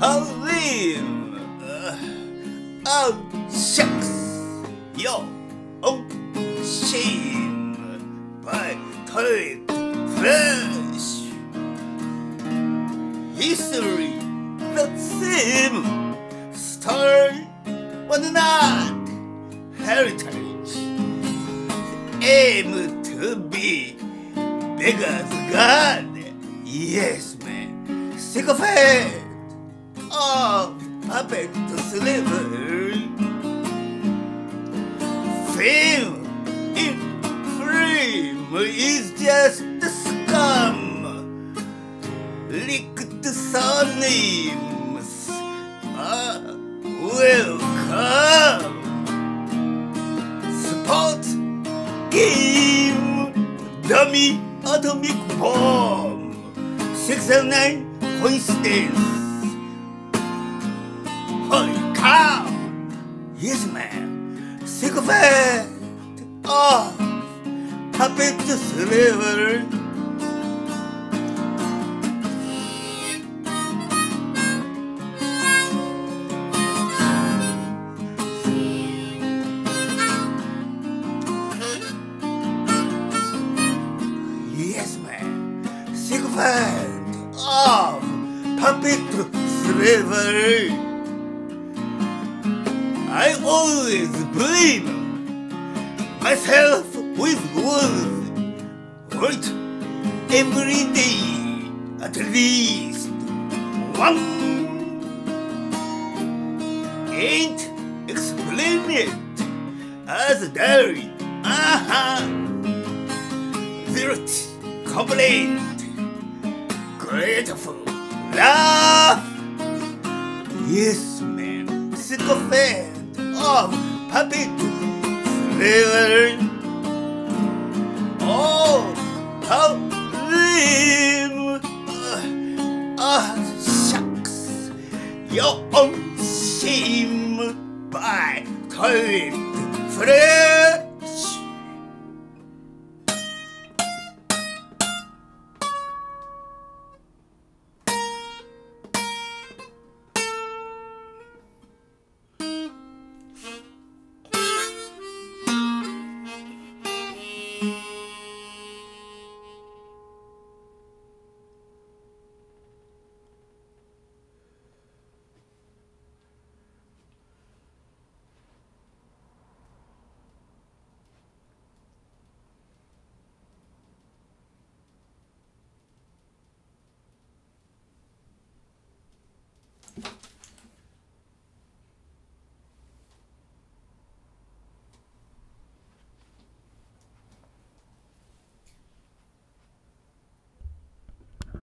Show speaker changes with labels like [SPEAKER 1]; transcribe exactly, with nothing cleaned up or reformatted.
[SPEAKER 1] Halim. Uh, oh, shucks. Yo, oh, shame. By time flesh. History, the same. Story, but not heritage. Aim to be bigger as God. Yes, man. Sick of it. Oh, puppet to slavery. Fame in frame is just the scum. Licked surnames. Ah, welcome. Sport game. Dummy atomic bomb. Six and nine coincidence. Holy cow! Yes, man. Sick of it. Oh, puppet to slavery. Yes, man. Sick of it. Oh, puppet to slavery. I always blame myself with words. Right? Every day, at least one. Ain't explain it as a diary. Uh-huh. Zero complaint. Grateful. Laugh. Yes, man. Sick of it. Of puppet slavery. Oh, how lame. Ah, uh, uh, shucks. Your own shame by toilet friend.